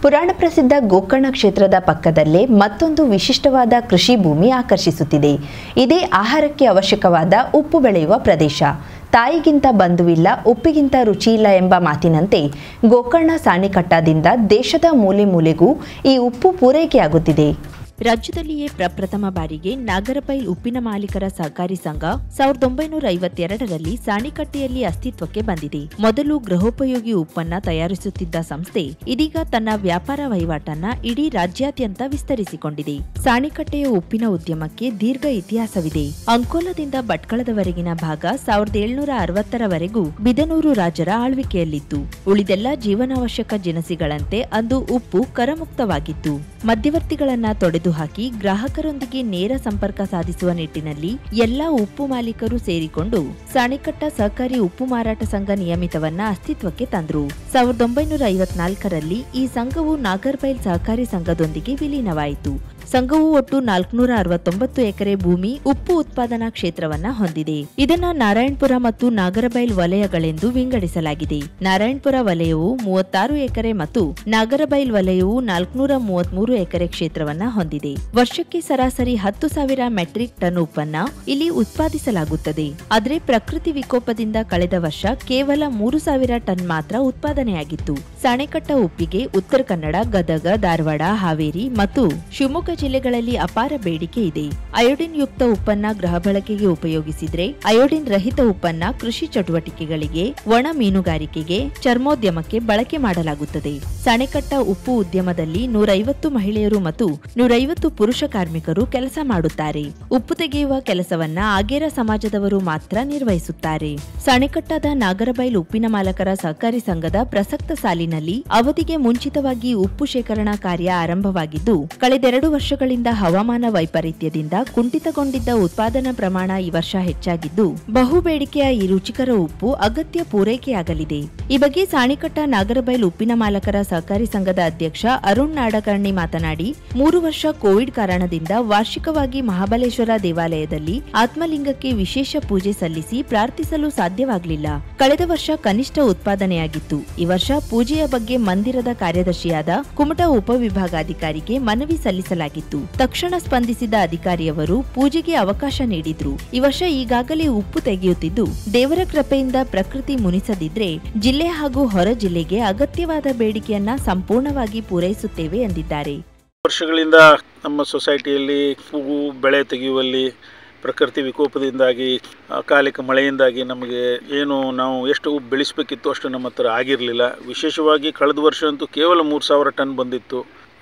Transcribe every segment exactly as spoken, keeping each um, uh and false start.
ಪುರಾಣ ಪ್ರಸಿದ್ಧ ಗೋಕರ್ಣ ಕ್ಷೇತ್ರದ ಪಕ್ಕದಲ್ಲೇ ಮತ್ತೊಂದು ವಿಶಿಷ್ಟವಾದ ಕೃಷಿ ಭೂಮಿ ಆಕರ್ಷಿಸುತ್ತಿದೆ. ಇದೇ ಆಹಾರಕ್ಕೆ ಅವಶ್ಯಕವಾದ ಉಪ್ಪು ಬೆಳೆಯುವ ಪ್ರದೇಶ. ತಾಯಿಗಿಂತ ಬಂಧುವಿಲ್ಲ, ಉಪ್ಪಿಗಿಂತ ರುಚಿಯಿಲ್ಲ ಎಂಬ ಮಾತಿನಂತೆ ಗೋಕರ್ಣ ಸಾಣಿಕಟ್ಟದಿಂದ ದೇಶದ ಮೂಲೆ ಮೂಲೆಗೂ ಈ ಉಪ್ಪು ಪೂರೈಕೆಯಾಗುತ್ತಿದೆ. ರಾಜ್ಯದಲ್ಲಿಯೇ ಪ್ರಪ್ರಥಮ ಬಾರಿಗೆ ನಾಗರಬೈಲ್ ಉಪ್ಪಿನ ಮಾಲೀಕರ ಸಹಕಾರಿ ಸಂಘ ಸಾವಿರದ ಒಂಬೈನೂರ ಐವತ್ತೆರಡರಲ್ಲಿ ಸಾಣಿಕಟ್ಟೆಯಲ್ಲಿ ಅಸ್ತಿತ್ವಕ್ಕೆ ಬಂದಿದೆ. ಮೊದಲು ಗೃಹೋಪಯೋಗಿ ಉಪ್ಪನ್ನ ತಯಾರಿಸುತ್ತಿದ್ದ ಸಂಸ್ಥೆ ಇದೀಗ ತನ್ನ ವ್ಯಾಪಾರ ವಹಿವಾಟನ್ನ ಇಡೀ ರಾಜ್ಯಾದ್ಯಂತ ವಿಸ್ತರಿಸಿಕೊಂಡಿದೆ. ಸಾಣಿಕಟ್ಟೆಯ ಉಪ್ಪಿನ ಉದ್ಯಮಕ್ಕೆ ದೀರ್ಘ ಇತಿಹಾಸವಿದೆ. ಅಂಕೋಲದಿಂದ ಭಟ್ಕಳದವರೆಗಿನ ಭಾಗ ಸಾವಿರದ ಏಳ್ನೂರ ಅರವತ್ತರವರೆಗೂ ಬಿದನೂರು ರಾಜರ ಆಳ್ವಿಕೆಯಲ್ಲಿತ್ತು. ಉಳಿದೆಲ್ಲ ಜೀವನಾವಶ್ಯಕ ದಿನಸಿಗಳಂತೆ ಅಂದು ಉಪ್ಪು ಕರಮುಕ್ತವಾಗಿತ್ತು. ಮಧ್ಯವರ್ತಿಗಳನ್ನ ತೊಡೆದು ಹಾಕಿ ಗ್ರಾಹಕರೊಂದಿಗೆ ನೇರ ಸಂಪರ್ಕ ಸಾಧಿಸುವ ನಿಟ್ಟಿನಲ್ಲಿ ಎಲ್ಲಾ ಉಪ್ಪು ಮಾಲೀಕರು ಸೇರಿಕೊಂಡು ಸಾಣಿಕಟ್ಟ ಸಹಕಾರಿ ಉಪ್ಪು ಮಾರಾಟ ಸಂಘ ನಿಯಮಿತವನ್ನ ಅಸ್ತಿತ್ವಕ್ಕೆ ತಂದ್ರು. ಸಾವಿರದ ಒಂಬೈನೂರ ಐವತ್ನಾಲ್ಕರಲ್ಲಿ ಈ ಸಂಘವು ನಾಗರಬೈಲ್ ಸಹಕಾರಿ ಸಂಘದೊಂದಿಗೆ ವಿಲೀನವಾಯಿತು. ಸಂಘವು ಒಟ್ಟು ನಾಲ್ಕುನೂರ ಅರವತ್ತೊಂಬತ್ತು ಎಕರೆ ಭೂಮಿ ಉಪ್ಪು ಉತ್ಪಾದನಾ ಕ್ಷೇತ್ರವನ್ನ ಹೊಂದಿದೆ. ಇದನ್ನ ನಾರಾಯಣಪುರ ಮತ್ತು ನಾಗರಬೈಲ್ ವಲಯಗಳೆಂದು ವಿಂಗಡಿಸಲಾಗಿದೆ. ನಾರಾಯಣಪುರ ವಲಯವು ಮೂವತ್ತಾರು ಎಕರೆ ಮತ್ತು ನಾಗರಬೈಲ್ ವಲಯವು ನಾಲ್ಕುನೂರ ಮೂವತ್ಮೂರು ಎಕರೆ ಕ್ಷೇತ್ರವನ್ನ ಹೊಂದಿದೆ. ವರ್ಷಕ್ಕೆ ಸರಾಸರಿ ಹತ್ತು ಸಾವಿರ ಮೆಟ್ರಿಕ್ ಟನ್ ಉಪ್ಪನ್ನ ಇಲ್ಲಿ ಉತ್ಪಾದಿಸಲಾಗುತ್ತದೆ. ಆದರೆ ಪ್ರಕೃತಿ ವಿಕೋಪದಿಂದ ಕಳೆದ ವರ್ಷ ಕೇವಲ ಮೂರು ಸಾವಿರ ಟನ್ ಮಾತ್ರ ಉತ್ಪಾದನೆಯಾಗಿತ್ತು. ಸಾಣೆಕಟ್ಟ ಉಪ್ಪಿಗೆ ಉತ್ತರ ಕನ್ನಡ, ಗದಗ, ಧಾರವಾಡ, ಹಾವೇರಿ ಮತ್ತು ಶಿವಮೊಗ್ಗ ಜಿಲ್ಲೆಗಳಲ್ಲಿ ಅಪಾರ ಬೇಡಿಕೆ ಇದೆ. ಅಯೋಡಿನ್ ಯುಕ್ತ ಉಪ್ಪನ್ನ ಗೃಹ ಬಳಕೆಗೆ ಉಪಯೋಗಿಸಿದ್ರೆ ಅಯೋಡಿನ್ ರಹಿತ ಉಪ್ಪನ್ನ ಕೃಷಿ ಚಟುವಟಿಕೆಗಳಿಗೆ, ಒಣ ಮೀನುಗಾರಿಕೆಗೆ, ಚರ್ಮೋದ್ಯಮಕ್ಕೆ ಬಳಕೆ ಮಾಡಲಾಗುತ್ತದೆ. ಸಾಣೆಕಟ್ಟ ಉಪ್ಪು ಉದ್ಯಮದಲ್ಲಿ ನೂರೈವತ್ತು ಮಹಿಳೆಯರು ಮತ್ತು ನೂರೈವತ್ತು ಪುರುಷ ಕಾರ್ಮಿಕರು ಕೆಲಸ ಮಾಡುತ್ತಾರೆ. ಉಪ್ಪು ತೆಗೆಯುವ ಕೆಲಸವನ್ನ ಆಗೇರ ಸಮಾಜದವರು ಮಾತ್ರ ನಿರ್ವಹಿಸುತ್ತಾರೆ. ಸಾಣೆಕಟ್ಟದ ನಾಗರಬೈಲ್ ಉಪ್ಪಿನ ಮಾಲಕರ ಸಹಕಾರಿ ಸಂಘದ ಪ್ರಸಕ್ತ ಸಾಲಿನಲ್ಲಿ ಅವಧಿಗೆ ಮುಂಚಿತವಾಗಿ ಉಪ್ಪು ಶೇಖರಣಾ ಕಾರ್ಯ ಆರಂಭವಾಗಿದ್ದು, ಕಳೆದೆರಡು ವರ್ಷಗಳಿಂದ ಹವಾಮಾನ ವೈಪರೀತ್ಯದಿಂದ ಕುಂಠಿತಗೊಂಡಿದ್ದ ಉತ್ಪಾದನಾ ಪ್ರಮಾಣ ಈ ವರ್ಷ ಹೆಚ್ಚಾಗಿದ್ದು, ಬಹು ಬೇಡಿಕೆಯ ಈ ರುಚಿಕರ ಉಪ್ಪು ಅಗತ್ಯ ಪೂರೈಕೆಯಾಗಲಿದೆ. ಈ ಬಗ್ಗೆ ಸಾಣಿಕಟ್ಟ ನಾಗರಬೈಲ್ ಉಪ್ಪಿನ ಮಾಲಕರ ಸಹಕಾರಿ ಸಂಘದ ಅಧ್ಯಕ್ಷ ಅರುಣ್ ನಾಡಕರ್ಣಿ ಮಾತನಾಡಿ, ಮೂರು ವರ್ಷ ಕೋವಿಡ್ ಕಾರಣದಿಂದ ವಾರ್ಷಿಕವಾಗಿ ಮಹಾಬಲೇಶ್ವರ ದೇವಾಲಯದಲ್ಲಿ ಆತ್ಮಲಿಂಗಕ್ಕೆ ವಿಶೇಷ ಪೂಜೆ ಸಲ್ಲಿಸಿ ಪ್ರಾರ್ಥಿಸಲು ಸಾಧ್ಯವಾಗಲಿಲ್ಲ. ಕಳೆದ ವರ್ಷ ಕನಿಷ್ಠ ಉತ್ಪಾದನೆಯಾಗಿತ್ತು. ಈ ವರ್ಷ ಪೂಜೆಯ ಬಗ್ಗೆ ಮಂದಿರದ ಕಾರ್ಯದರ್ಶಿಯಾದ ಕುಮಟಾ ಉಪವಿಭಾಗಾಧಿಕಾರಿಗೆ ಮನವಿ ಸಲ್ಲಿಸಲಾಗಿತ್ತು. ತಕ್ಷಣ ಸ್ಪಂದಿಸಿದ ಅಧಿಕಾರಿಯವರು ಪೂಜೆಗೆ ಅವಕಾಶ ನೀಡಿದ್ರು. ಈ ವರ್ಷ ಈಗಾಗಲೇ ಉಪ್ಪು ತೆಗೆಯುತ್ತಿದ್ದು, ದೇವರ ಕೃಪೆಯಿಂದ ಪ್ರಕೃತಿ ಮುನಿಸದಿದ್ರೆ ಜಿಲ್ಲೆ ಹಾಗೂ ಹೊರ ಜಿಲ್ಲೆಗೆ ಅಗತ್ಯವಾದ ಬೇಡಿಕೆಯನ್ನ ಸಂಪೂರ್ಣವಾಗಿ ಪೂರೈಸುತ್ತೇವೆ ಎಂದಿದ್ದಾರೆ. ವರ್ಷಗಳಿಂದ ನಮ್ಮ ಸೊಸೈಟಿಯಲ್ಲಿ ಹೂವು ಬೆಳೆ ತೆಗೆಯುವಲ್ಲಿ ಪ್ರಕೃತಿ ವಿಕೋಪದಿಂದಾಗಿ, ಅಕಾಲಿಕ ಮಳೆಯಿಂದಾಗಿ ನಮಗೆ ಏನು ನಾವು ಎಷ್ಟು ಉಪ್ಪು ಬೆಳೆಸಬೇಕಿತ್ತು ಅಷ್ಟು ನಮ್ಮ ಹತ್ರ ಆಗಿರಲಿಲ್ಲ. ವಿಶೇಷವಾಗಿ ಕಳೆದ ವರ್ಷ ಅಂತೂ ಕೇವಲ ಮೂರು ಸಾವಿರ ಟನ್ ಬಂದಿತ್ತು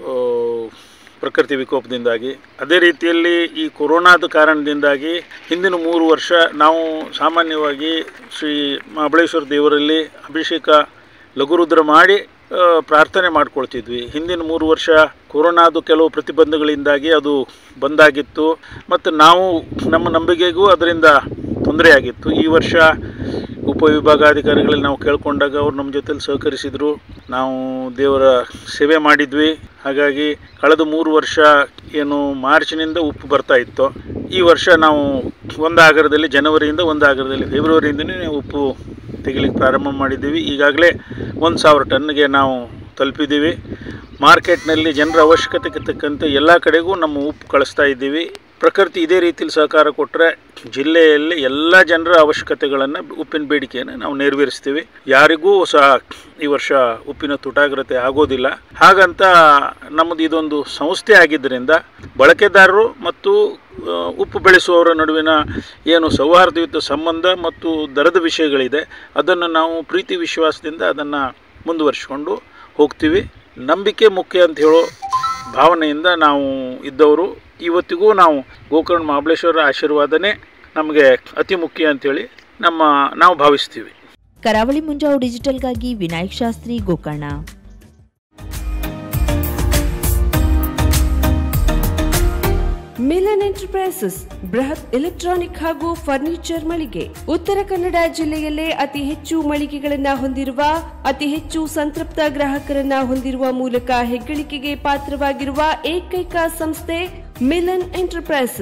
ಪ್ರಕೃತಿ ವಿಕೋಪದಿಂದಾಗಿ. ಅದೇ ರೀತಿಯಲ್ಲಿ ಈ ಕೊರೋನಾದ ಕಾರಣದಿಂದಾಗಿ ಹಿಂದಿನ ಮೂರು ವರ್ಷ ನಾವು ಸಾಮಾನ್ಯವಾಗಿ ಶ್ರೀ ಮಹಾಬಳೇಶ್ವರ ದೇವರಲ್ಲಿ ಅಭಿಷೇಕ ಲಘುರುದ್ರ ಮಾಡಿ ಪ್ರಾರ್ಥನೆ ಮಾಡ್ಕೊಳ್ತಿದ್ವಿ. ಹಿಂದಿನ ಮೂರು ವರ್ಷ ಕೊರೋನಾದು ಕೆಲವು ಪ್ರತಿಬಂಧಗಳಿಂದಾಗಿ ಅದು ಬಂದಾಗಿತ್ತು ಮತ್ತು ನಾವು ನಮ್ಮ ನಂಬಿಕೆಗೂ ಅದರಿಂದ ತೊಂದರೆಯಾಗಿತ್ತು. ಈ ವರ್ಷ ಉಪವಿಭಾಗಾಧಿಕಾರಿಗಳಲ್ಲಿ ನಾವು ಕೇಳ್ಕೊಂಡಾಗ ಅವ್ರು ನಮ್ಮ ಜೊತೆಲಿ ಸಹಕರಿಸಿದರು. ನಾವು ದೇವರ ಸೇವೆ ಮಾಡಿದ್ವಿ. ಹಾಗಾಗಿ ಕಳೆದ ಮೂರು ವರ್ಷ ಏನು ಮಾರ್ಚ್ನಿಂದ ಉಪ್ಪು ಬರ್ತಾ ಇತ್ತು, ಈ ವರ್ಷ ನಾವು ಒಂದು ಆಗರದಲ್ಲಿ ಜನವರಿಯಿಂದ ಒಂದು ಆಗರದಲ್ಲಿ ಫೆಬ್ರವರಿಯಿಂದನೇ ಉಪ್ಪು ತೆಗಿಲಿಕ್ಕೆ ಪ್ರಾರಂಭ ಮಾಡಿದ್ದೀವಿ. ಈಗಾಗಲೇ ಒಂದು ಸಾವಿರ ಟನ್ಗೆ ನಾವು ತಲುಪಿದ್ದೀವಿ. ಮಾರ್ಕೆಟ್ನಲ್ಲಿ ಜನರ ಅವಶ್ಯಕತೆಗೆ ತಕ್ಕಂತೆ ಎಲ್ಲ ಕಡೆಗೂ ನಮ್ಮ ಉಪ್ಪು ಕಳಿಸ್ತಾ ಇದ್ದೀವಿ. ಪ್ರಕೃತಿ ಇದೇ ರೀತಿಯಲ್ಲಿ ಸಹಕಾರ ಕೊಟ್ಟರೆ ಜಿಲ್ಲೆಯಲ್ಲಿ ಎಲ್ಲ ಜನರ ಅವಶ್ಯಕತೆಗಳನ್ನು, ಉಪ್ಪಿನ ಬೇಡಿಕೆಯನ್ನು ನಾವು ನೆರವೇರಿಸ್ತೀವಿ. ಯಾರಿಗೂ ಸಹ ಈ ವರ್ಷ ಉಪ್ಪಿನ ತುಟಾಗ್ರತೆ ಆಗೋದಿಲ್ಲ. ಹಾಗಂತ ನಮ್ಮದು ಇದೊಂದು ಸಂಸ್ಥೆ ಆಗಿದ್ದರಿಂದ ಬಳಕೆದಾರರು ಮತ್ತು ಉಪ್ಪು ಬೆಳೆಸುವವರ ನಡುವಿನ ಏನು ಸೌಹಾರ್ದಯುತ ಸಂಬಂಧ ಮತ್ತು ದರದ ವಿಷಯಗಳಿದೆ, ಅದನ್ನು ನಾವು ಪ್ರೀತಿ ವಿಶ್ವಾಸದಿಂದ ಅದನ್ನು ಮುಂದುವರಿಸಿಕೊಂಡು ಹೋಗ್ತೀವಿ. ನಂಬಿಕೆ ಮುಖ್ಯ ಅಂತ ಹೇಳೋ ಭಾವನೆಯಿಂದ ನಾವು ಇದ್ದವರು. ಇವತ್ತಿಗೂ ನಾವು ಗೋಕರ್ಣ ಮಹಾಬಲೇಶ್ವರ ಆಶೀರ್ವಾದನೇ ನಮಗೆ ಅತಿ ಮುಖ್ಯ ಅಂತೇಳಿ ನಮ್ಮ ನಾವು ಭಾವಿಸ್ತೀವಿ. ಕರಾವಳಿ ಮುಂಜಾವು ಡಿಜಿಟಲ್ಗಾಗಿ ವಿನಾಯಕ್ ಶಾಸ್ತ್ರಿ, ಗೋಕರ್ಣ. ಮಿಲನ್ ಎಂಟರ್ಪ್ರೈಸಸ್ ಬೃಹತ್ ಎಲೆಕ್ಟ್ರಾನಿಕ್ ಹಾಗೂ ಫರ್ನಿಚರ್ ಮಳಿಗೆ. ಉತ್ತರ ಕನ್ನಡ ಜಿಲ್ಲೆಯಲ್ಲೇ ಅತಿ ಹೆಚ್ಚು ಮಳಿಗೆಗಳನ್ನ ಹೊಂದಿರುವ, ಅತಿ ಹೆಚ್ಚು ಸಂತೃಪ್ತ ಗ್ರಾಹಕರನ್ನ ಹೊಂದಿರುವ ಮೂಲಕ ಹೆಗ್ಗಳಿಕೆಗೆ ಪಾತ್ರವಾಗಿರುವ ಏಕೈಕ ಸಂಸ್ಥೆ ಮಿಲನ್ ಎಂಟರ್ಪ್ರೈಸಸ್.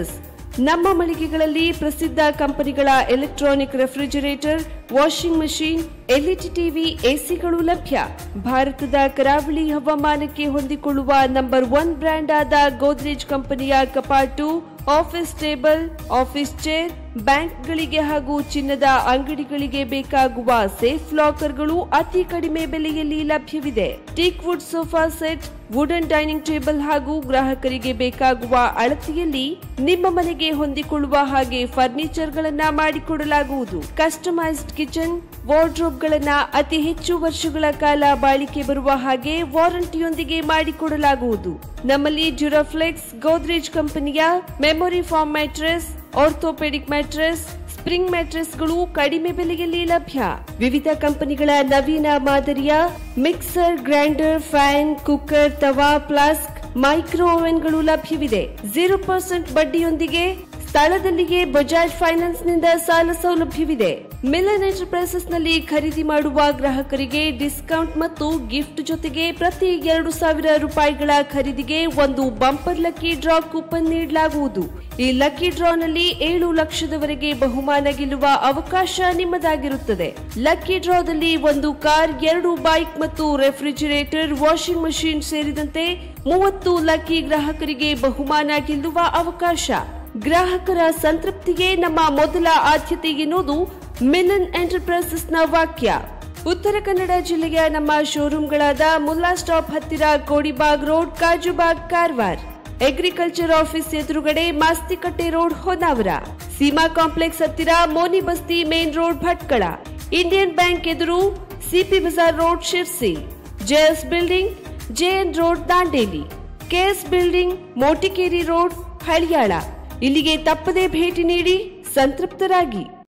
ನಮ್ಮ ಮಳಿಗೆಗಳಲ್ಲಿ ಪ್ರಸಿದ್ಧ ಕಂಪನಿಗಳ electronic refrigerator, washing machine, LED TV, ಎಸಿಗಳು ಲಭ್ಯ. ಭಾರತದ ಕರಾವಳಿ ಹವಾಮಾನಕ್ಕೆ ಹೊಂದಿಕೊಳ್ಳುವ ನಂಬರ್ ಒನ್ ಬ್ರ್ಯಾಂಡ್ ಆದ ಗೋದ್ರೇಜ್ ಕಂಪನಿಯ ಕಪಾಟು, ಆಫೀಸ್ ಟೇಬಲ್, ಆಫೀಸ್ ಚೇರ್, ಬ್ಯಾಂಕ್ಗಳಿಗೆ ಹಾಗೂ ಚಿನ್ನದ ಅಂಗಡಿಗಳಿಗೆ ಬೇಕಾಗುವ ಸೇಫ್ ಲಾಕರ್ಗಳು ಅತಿ ಕಡಿಮೆ ಬೆಲೆಯಲ್ಲಿ ಲಭ್ಯವಿದೆ. Teak wood sofa set, wooden dining table ಹಾಗೂ ಗ್ರಾಹಕರಿಗೆ ಬೇಕಾಗುವ ಅಳತೆಯಲ್ಲಿ ನಿಮ್ಮ ಮನೆಗೆ ಹೊಂದಿಕೊಳ್ಳುವ ಹಾಗೆ ಫರ್ನಿಚರ್ ಗಳನ್ನ ಮಾಡಿಕೊಡಲಾಗುವುದು. ಕಸ್ಟಮೈಸ್ಡ್ ಕಿಚನ್, ವಾರ್ಡ್ರೋಬ್ ಗಳನ್ನ ಅತಿ ಹೆಚ್ಚು ವರ್ಷಗಳ ಕಾಲ ಬಾಳಿಕೆ ಬರುವ ಹಾಗೆ ವಾರಂಟಿಯೊಂದಿಗೆ ಮಾಡಿಕೊಡಲಾಗುವುದು. ನಮ್ಮಲ್ಲಿ ಡ್ಯೂರಾಫ್ಲೆಕ್ಸ್, ಗೋದ್ರೇಜ್ ಕಂಪನಿಯ memory foam mattress, orthopaedic mattress, spring ಮ್ಯಾಟ್ರೆಸ್ಗಳು ಕಡಿಮೆ ಬೆಲೆಯಲ್ಲಿ ಲಭ್ಯ. ವಿವಿಧ ಕಂಪನಿಗಳ ನವೀನ ಮಾದರಿಯ ಮಿಕ್ಸರ್, ಗ್ರೈಂಡರ್, ಫ್ಯಾನ್, ಕುಕ್ಕರ್, ತವಾ, ಫ್ಲಾಸ್ಕ್, ಮೈಕ್ರೋ ಓವೆನ್ಗಳು ಲಭ್ಯವಿದೆ. ಜೀರೋ ಪರ್ಸೆಂಟ್ ಬಡ್ಡಿಯೊಂದಿಗೆ ಸ್ಥಳದಲ್ಲಿಯೇ ಬಜಾಜ್ ಫೈನಾನ್ಸ್ ನಿಂದ ಸಾಲ ಸೌಲಭ್ಯವಿದೆ. ಮಿಲನ್ ಎಂಟರ್ಪ್ರೈಸಸ್ ನಲ್ಲಿ ಖರೀದಿ ಮಾಡುವ ಗ್ರಾಹಕರಿಗೆ ಡಿಸ್ಕೌಂಟ್ ಮತ್ತು ಗಿಫ್ಟ್ ಜೊತೆಗೆ ಪ್ರತಿ ಎರಡು ಸಾವಿರ ರೂಪಾಯಿಗಳ ಖರೀದಿಗೆ ಒಂದು ಬಂಪರ್ ಲಕ್ಕಿ ಡ್ರಾ ಕೂಪನ್ ನೀಡಲಾಗುವುದು. ಈ ಲಕ್ಕಿ ಡ್ರಾನಲ್ಲಿ ಏಳು ಲಕ್ಷದವರೆಗೆ ಬಹುಮಾನ ಗೆಲ್ಲುವ ಅವಕಾಶ ನಿಮ್ಮದಾಗಿರುತ್ತದೆ. ಲಕ್ಕಿ ಡ್ರಾದಲ್ಲಿ ಒಂದು ಕಾರ್, ಎರಡು ಬೈಕ್ ಮತ್ತು ರೆಫ್ರಿಜರೇಟರ್, ವಾಷಿಂಗ್ ಮಷೀನ್ ಸೇರಿದಂತೆ ಮೂವತ್ತು ಲಕ್ಕಿ ಗ್ರಾಹಕರಿಗೆ ಬಹುಮಾನ ಗೆಲ್ಲುವ ಅವಕಾಶ. ಗ್ರಾಹಕರ ಸಂತೃಪ್ತಿಗೆ ನಮ್ಮ ಮೊದಲ ಆದ್ಯತೆ ಎನ್ನುವುದು ಮಿಲನ್ ಎಂಟರ್ಪ್ರೈಸಸ್ ನ ವಾಕ್ಯ. ಉತ್ತರ ಕನ್ನಡ ಜಿಲ್ಲೆಯ ನಮ್ಮ ಶೋರೂಮ್ಗಳಾದ ಮುಲ್ಲಾ ಸ್ಟಾಪ್ ಹತ್ತಿರ Kodibag road, Kajubag, Karwar, agriculture office ಎದುರುಗಡೆ ಮಾಸ್ತಿಕಟ್ಟೆ ರೋಡ್, ಹೊನ್ನಾವರ, ಸೀಮಾ ಕಾಂಪ್ಲೆಕ್ಸ್ ಹತ್ತಿರ Moni Basti main road, Bhatkal, Indian bank ಎದುರು CP Bazar road, Sirsi, JS building, JN road, Dandeli, KS building, Motikeri road, Haliyal. ಇಲ್ಲಿಗೆ ತಪ್ಪದೇ ಭೇಟಿ ನೀಡಿ ಸಂತೃಪ್ತರಾಗಿ.